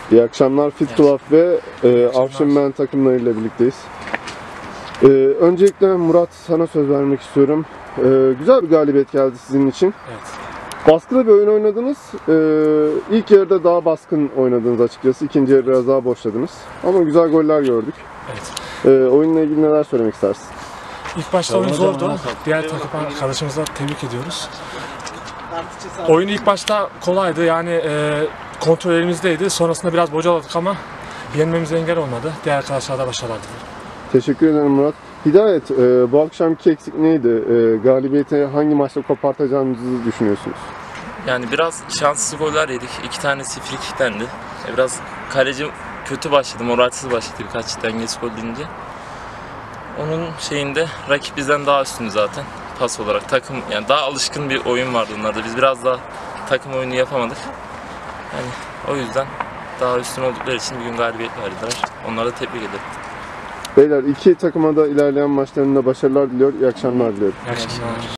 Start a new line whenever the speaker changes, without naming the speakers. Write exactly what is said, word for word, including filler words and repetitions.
İyi akşamlar. Fit Club ve e, Afşinmen takımlarıyla birlikteyiz. E, öncelikle Murat, sana söz vermek istiyorum. E, güzel bir galibiyet geldi sizin için.
Evet.
Baskılı bir oyun oynadınız. E, ilk yarıda daha baskın oynadınız açıkçası. İkinci yarı biraz daha boşladınız. Ama güzel goller gördük.
Evet.
E, oyunla ilgili neler söylemek istersin?
İlk başta oyun zordu. Diğer takım arkadaşımıza tebrik ediyoruz. Oyun ilk başta kolaydı. Yani e, kontrol elimizdeydi. Sonrasında biraz bocaladık ama yenmemize engel olmadı. Diğer arkadaşlar da başarılar dilerim.
Teşekkür ederim Murat. Hidayet, e, bu akşamki eksik neydi? E, galibiyeti hangi maçta kopartacağınızı düşünüyorsunuz?
Yani biraz şanssız goller yedik. İki tanesi frikiktendi. E, Biraz kaleci kötü başladı, moralsiz başladı birkaç dengesiz gol deyince. Onun şeyinde rakip bizden daha üstündü zaten. Pas olarak takım, yani daha alışkın bir oyun vardı onlarda. Biz biraz daha takım oyunu yapamadık. Yani o yüzden daha üstün oldukları için bir gün galibiyet verdiler. Onlara da tebrik ederim.
Beyler, iki takıma da ilerleyen maçlarında başarılar diliyor. İyi akşamlar diliyorum.
İyi akşamlar.